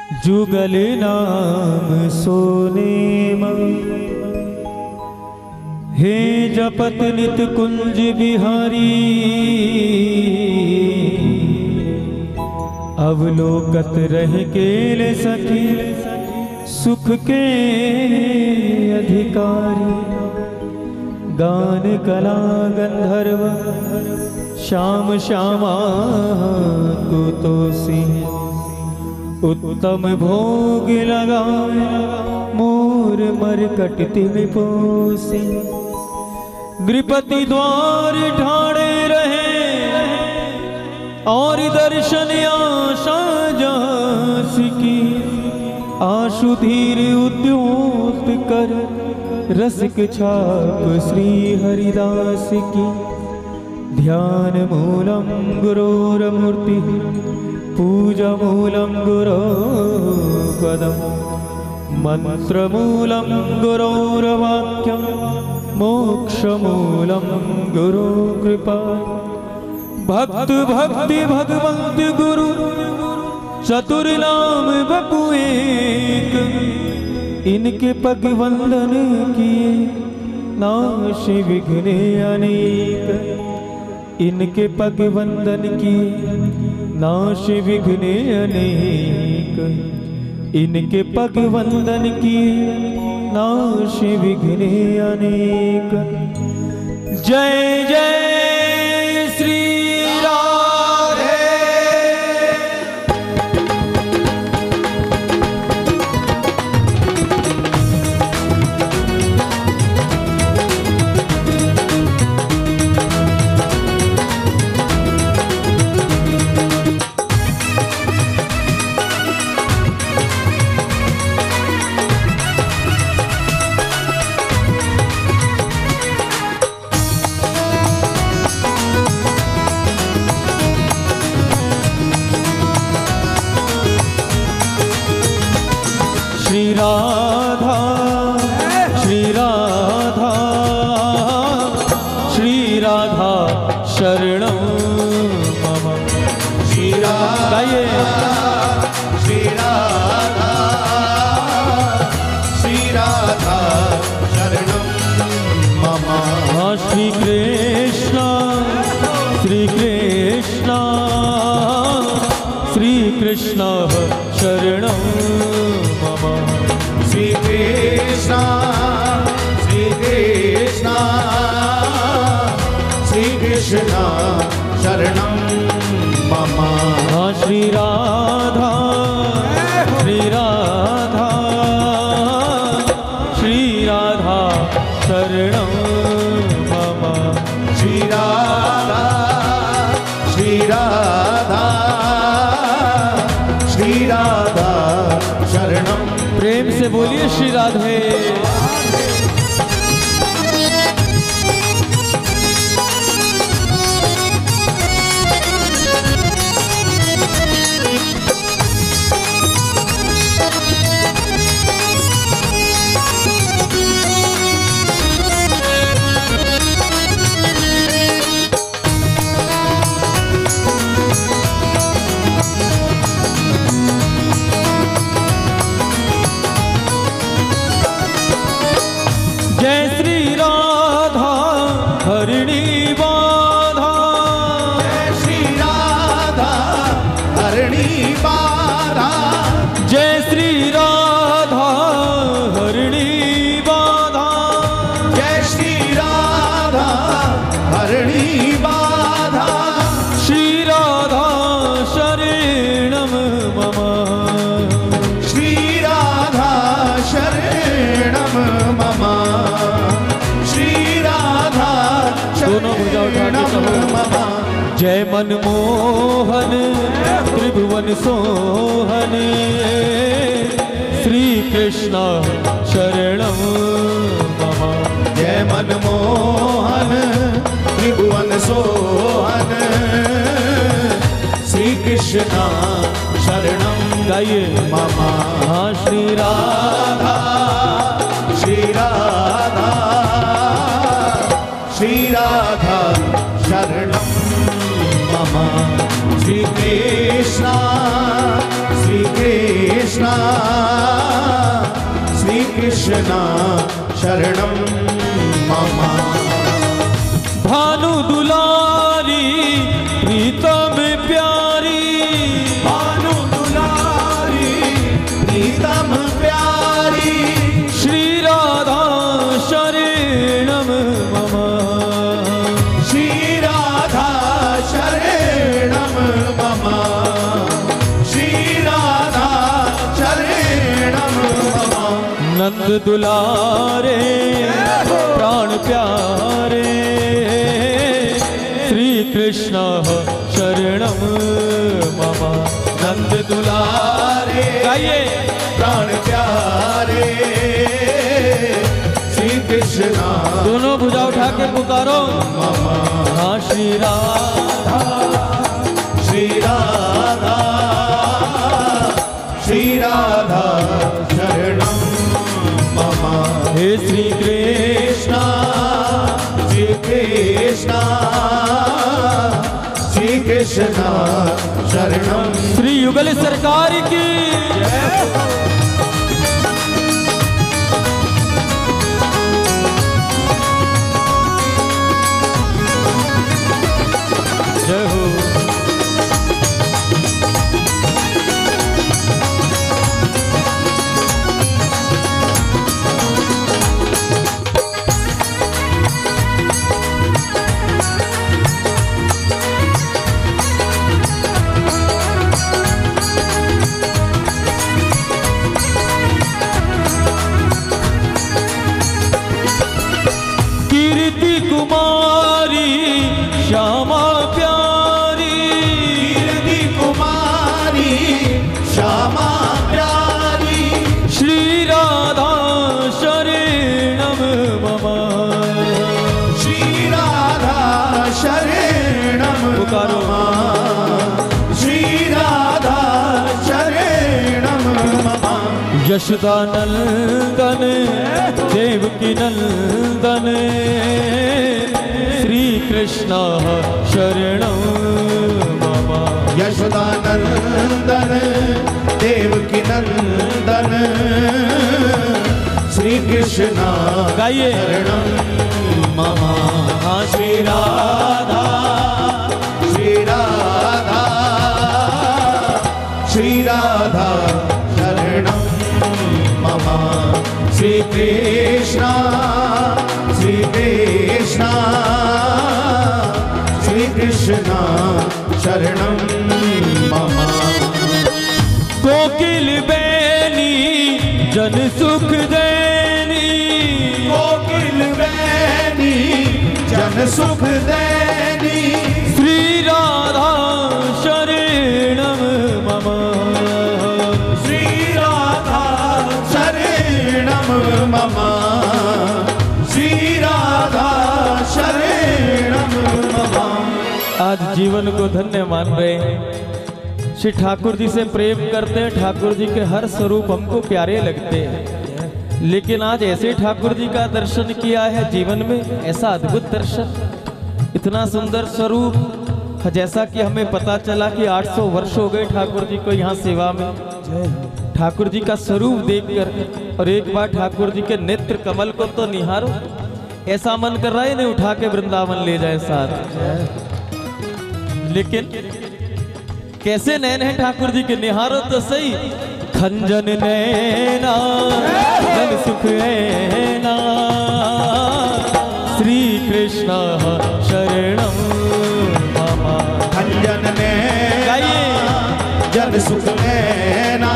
जुगल नाम सोने हे जपत नित कुंज बिहारी। अवलोकत रह केल सखी सुख के अधिकारी। गान कला गंधर्व श्याम श्यामा को तो सिंह। उत्तम भोग लगाए मोर मरकट तिम पोसी। नृपति द्वार ठाड़े रहे और दर्शन आशा जास की। आशु धीर उद्योत कर रसिक छाप श्री हरिदास की। ध्यान मूलम गुरोरमूर्ति पूजा मूलम गुरो पदम। मंत्र मूलम गुरोर्वाक्यम मोक्ष मूलम गुरु कृपा। भक्त भक्ति भगवंत गुरु चतुर नाम बपु एक। इनके पग वंदन किए नाश विघ्न अनेक। इनके पग वंदन किए नाश विघ्न अनेक। इनके पग वंदन किए नाश विघ्न अनेक। जय जय श्री राधे। श्री राधा श्री राधा श्री राधा शरणं मम। श्री राधा श्री राधा श्री राधा शरणं मम। श्री कृष्ण श्री कृष्ण श्री कृष्ण शरणं मम। श्री कृष्ण श्री कृष्ण श्री कृष्ण शरणं मम। श्री राधा श्री राधा श्री राधा शरणं मम। श्री राधा श्री राधा श्री राधा शरणं। प्रेम से बोलिए श्री राधे। जय श्री राधा हरिणी बाधा। जय श्री राधा हरिणी बाधा। जय श्री राधा हरिणी बाधा। जय श्री राधा हरिणी बाधा। श्री राधा शरणं मम। श्री राधा शरणं मम। श्री राधा दोनों भुजा उठा के कहो। जय मनमोहन त्रिभुवन सोहन श्री कृष्ण शरणं मम। जय मनमोहन त्रिभुवन सोहन श्री कृष्ण शरणं गाइए मम। श्री राधा श्री राधा श्री राधा शरणं मम। श्री कृष्ण कृष्ण श्री कृष्ण शरणं मम। भानु दुलारी प्रीतम प्यारी, भानु दुलारी प्रीतम प्यारी, श्री राधा शरणम मम। श्री राधा शरणं मम, श्री राधा शरणं मम। नंद दुलारे प्राण प्यारे, श्री कृष्ण शरणम मम। नंद दुलारे गाइए प्राण प्यारे, श्री कृष्ण दोनों भुजा उठा के पुकारो। हाँ श्री राधा, श्री राधा, श्री राधा शरणं मम। हे श्री कृष्ण, श्री कृष्ण, श्री कृष्ण शरणं। श्री युगल सरकार की जय हो। कीर्ति कुमारी श्यामा प्यारी, कीर्ति कुमारी श्यामा प्यारी, श्री राधा शरणम मम। श्री राधा शरणं पुकारो। मम, श्री राधा शरणं मम। यशोदा नंदन देवकी नंदन, श्री कृष्ण शरणं मम। यशोदा नंदन देवकी नंदन, श्री कृष्ण गाइए शरणं मम। हाँ श्री राधा, श्री राधा, श्री राधा शरणं मम। श्री कृष्ण, श्री कृष्ण, श्री कृष्ण शरणं मम। कोकिल बेनी जन सुख देनी, कोकिल बेनी जन सुख देनी, श्री राधा शरणम मम। श्री राधा शरणं मम, श्री राधा शरणं मम। आज जीवन को धन्य मान रहे हैं, श्री ठाकुर जी से प्रेम करते हैं, ठाकुर जी के हर स्वरूप हमको प्यारे लगते हैं। लेकिन आज ऐसे ठाकुर जी का दर्शन किया है जीवन में, ऐसा अद्भुत दर्शन, इतना सुंदर स्वरूप, जैसा कि हमें पता चला कि 800 वर्ष हो गए ठाकुर जी को यहाँ सेवा में। ठाकुर जी का स्वरूप देखकर और एक बार ठाकुर जी के नेत्र कमल को तो निहारो, ऐसा मन कर रहा है इन्हें उठा के वृंदावन ले जाए साथ। लेकिन कैसे नैन है ठाकुर जी के, निहारो तो सही। खंजन नैना जन सुख ऐना, श्री कृष्ण शरणं मम। खंजन नैना गाइए जन सुख नैना,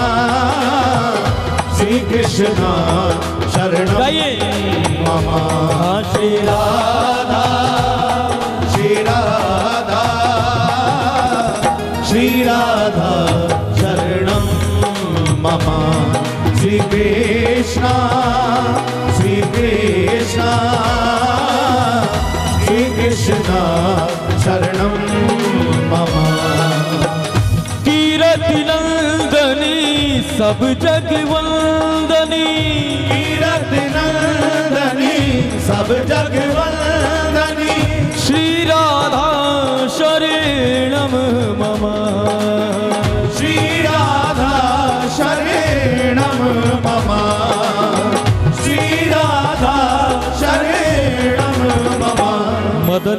श्री कृष्ण शरणं गाइए मम। हाँ श्री राधा, श्री राधा, श्री राधा शरणं मम। श्री कृष्ण, श्री कृष्ण, श्री कृष्ण शरणं मम। कीरति नंदनी सब जग वंदनी, कीरति नंदनी सब जग वंदनी, श्री राधा शरणं मम। श्री राधा शरणं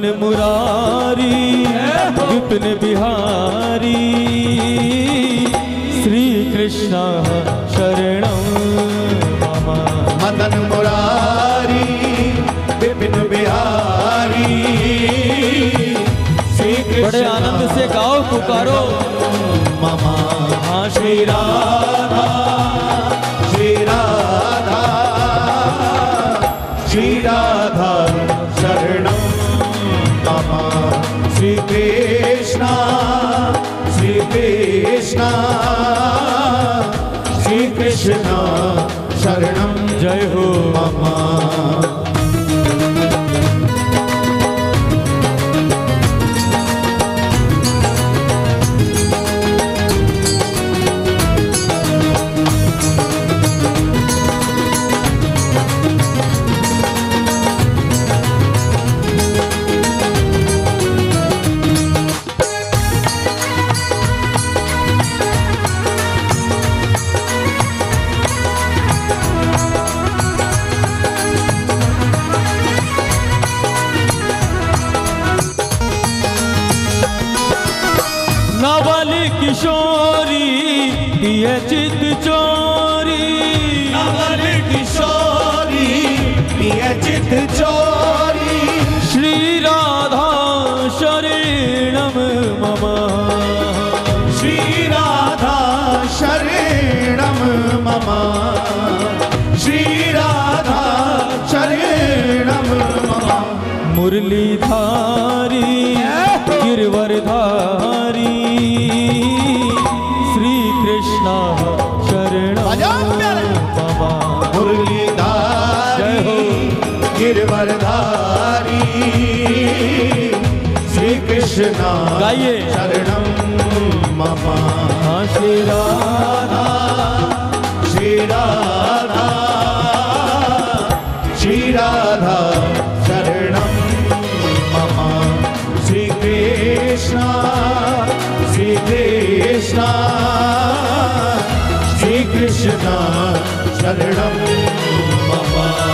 मुरारी विपिन बिहारी श्री कृष्ण शरणं मम। मदन मुरारी विपिन बिहारी श्री कृष्ण बड़े आनंद से गाओ पुकारो मम। हाँ श्री राधा श्री राधा श्री राधा शरणं मम। श्री कृष्ण श्री कृष्ण श्री कृष्ण शरणं जय हो मम। नवल किशोरी दिए चित चोरी। नवल किशोरी पिय चित चोरी श्री राधा शरणं मम। श्री राधा शरणं मम। श्री राधा शरणं मम। मुरलीधारी गिरवरधारी श्री कृष्ण शरणं मम। मुरलीधारी गिरवरधारी श्री कृष्ण गाइए शरणं मम। हाँ श्री राधा श्री राधा श्री राधा शरणं मम। श्री कृष्ण श्री कृष्ण श्री कृष्ण शरणं मम।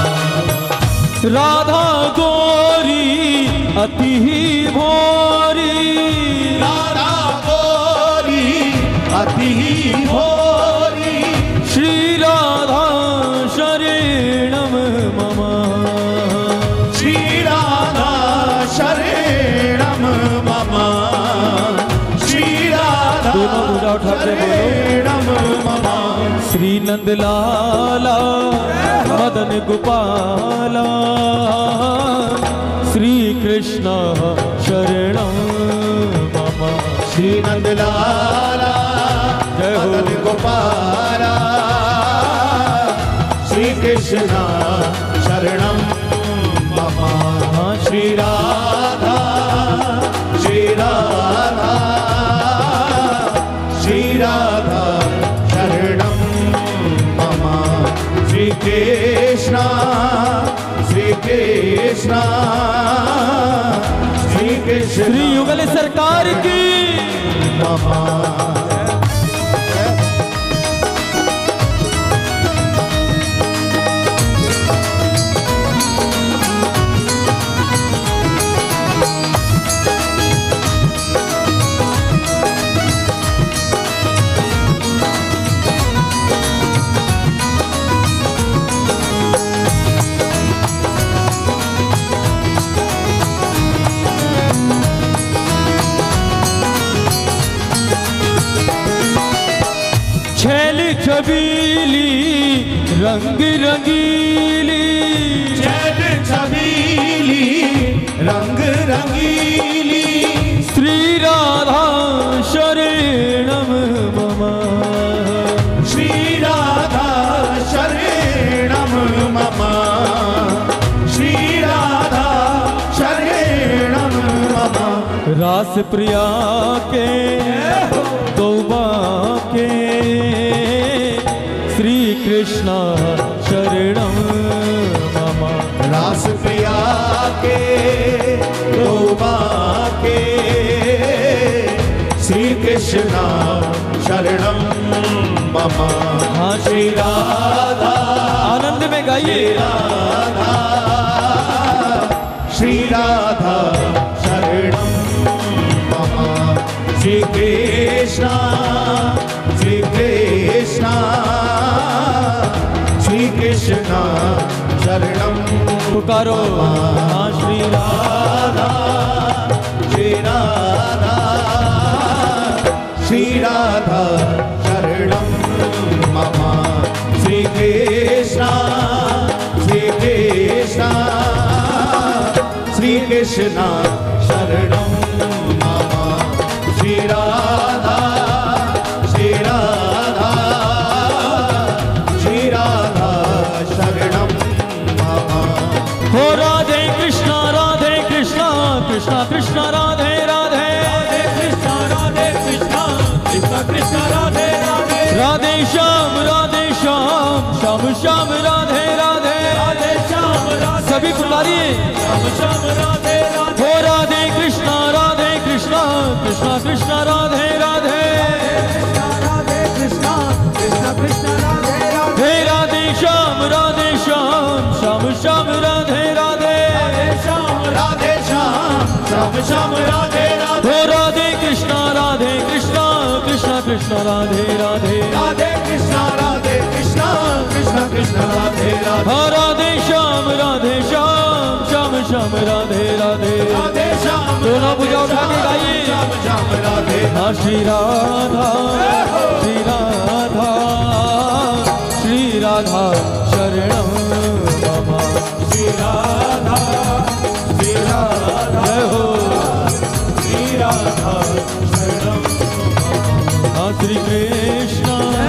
राधा गोरी अति ही भोरी। राधा गोरी अति ही भोरी श्री राधा शरणं मम। श्री राधा शरणं मम। श्री राधा दोनों भुजा उठा के बोलो। शरणं मम। श्री नंदलाला मदन गोपाला श्री कृष्ण शरणं मम। श्री नंदलाला जय हो। मदन गोपाला श्री कृष्ण शरणं मम। श्री राधा श्री राधा श्री राधा शरणं मम। श्री कृष्ण श्री कृष्ण श्री कृष्ण श्री युगल सरकार की मम। छैल छबीली रंग रंगीली। छैल छबीली रंग रंगीली श्री राधा शरणं मम। श्री राधा शरणं मम। श्री राधा शरणं मम। रास प्रिया के तौबा के श्री कृष्ण शरणं मम। रास प्रिया के तौबा के श्री कृष्ण शरणं मम। हाँ श्री राधा आनंद में गाइए। राधा श्री राधा श्री कृष्ण श्री कृष्ण श्री कृष्ण शरणम पुकारो हाँ श्री राधा श्री राधा श्री राधा शरणम मम श्री कृष्ण श्री कृष्ण श्री कृष्ण शरणम मम श्री राधा श्री राधा श्री राधा शरणम मम हो राधे कृष्णा कृष्णा कृष्णा राधे राधे कृष्ण कृष्ण कृष्ण राधे राधे राधे श्याम श्याम श्याम राधे राधे श्याम सभी पुकारिए श्याम राधे राधे हो राधे कृष्णा कृष्णा कृष्णा राधे राधे कृष्ण कृष्ण कृष्ण राधे राधे हे राधे श्याम श्याम श्याम राधे राधे श्याम श्याम श्याम राधे राधे हो राधे कृष्णा कृष्णा राधे राधे राधे कृष्ण कृष्ण कृष्ण राधे राधे हाँ राधे श्याम श्याम श्याम राधे राधे राधे श्याम दोनों भुजा उठा के गाइए श्याम श्याम राधे हाँ श्री राधा शरणम मम श्री राधा जय हो श्री राधा शरणम हाँ श्री कृष्ण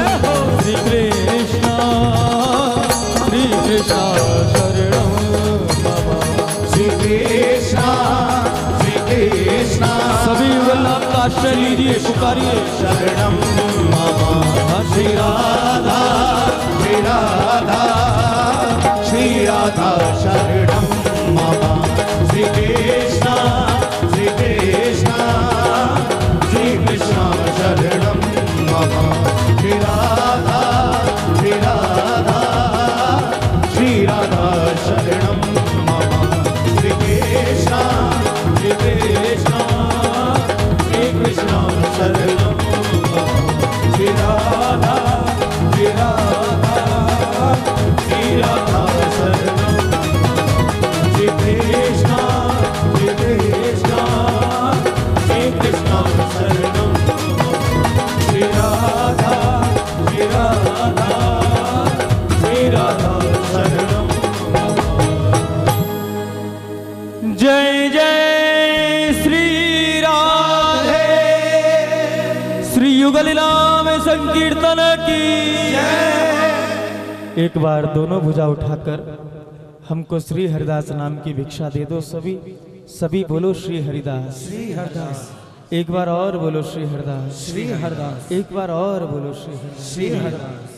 शरणम मम श्री कृष्ण सभी वल्लभ का आश्रय लीजिए पुकारिए शरणम मम हाँ श्री राधा श्री राधा श्री राधा शरणम मम श्री कृष्ण श्री कृष्ण शरणम मम श्री राधा श्री राधा शरणम मम श्री कृष्ण शरणम मम श्री राधा शरणम श्री कृष्ण शरणम श्री राधा शरणम जय जय श्री राधे श्री युगलीला में संकीर्तन की एक बार दोनों भुजा उठाकर हमको श्री हरिदास नाम की भिक्षा दे दो सभी बोलो श्री हरिदास एक बार और बोलो श्री हरिदास एक बार और बोलो श्री हरिदास